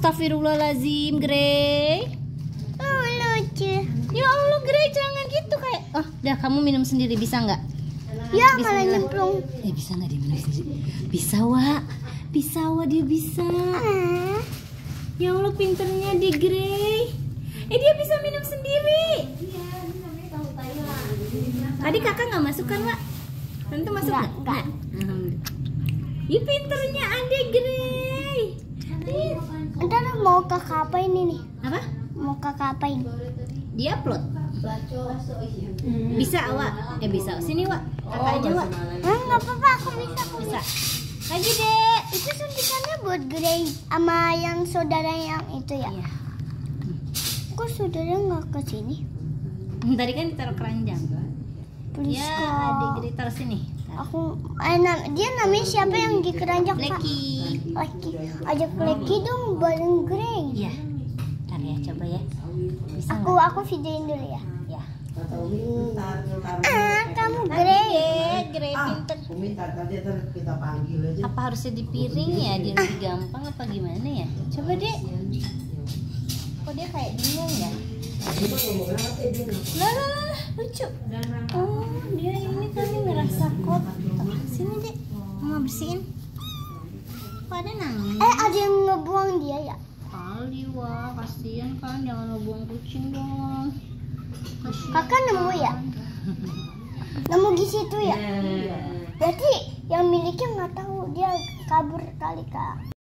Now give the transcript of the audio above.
Astagfirullahaladzim, Grey. Oh, lucu. Ya Allah, Grey, jangan gitu kayak. Oh, udah kamu minum sendiri bisa nggak? Ya, malah nyemplung. Bisa nggak dia minum sendiri? Bisa, Wak. Bisa, Wak, dia bisa. Ya Allah, pinternya di Grey. Dia bisa minum sendiri. Tadi kakak nggak masuk kan, Wak? Tante masuk nggak? Ih, pinternya adik Grey. Ntar mau kakak apain ini? Apa? Mau kakak apain? Dia upload. Bisa, Wak? Bisa. Sini, Wak. Kakak aja, Wak. Nggak apa-apa, aku bisa. Lagi, Dek. Itu suntikannya buat Grey sama yang saudara yang itu ya? Iya. Kok saudara nggak ke sini? Tadi kan ditaruh keranjang. Please, Ya, Kak. adik Grey taruh sini. Aku dia namanya siapa yang di keranjang, Kak? Leki. Leki. Ajak Leki dong bareng Grey. Iya. Ntar ya, coba ya. Bisa Aku videoin dulu ya. Ya. Kamu Grey. Grey pinter. Tadi kita panggil aja. Apa harusnya di piring ya? Dia lebih gampang apa gimana ya? Coba, Dek. Kok dia kayak bingung ya? Lah, lucu. Oh, dia ini kali ngerasa kotor. Sini, Dek. Mama bersihin. Kok ada nangis? Ada yang ngebuang dia ya? Kali, wah, kasihan kan, jangan ngebuang kucing dong. Kasihan. Kakak nemu ya? Nemu di situ ya? Berarti yang miliknya nggak tahu, dia kabur kali, Kak.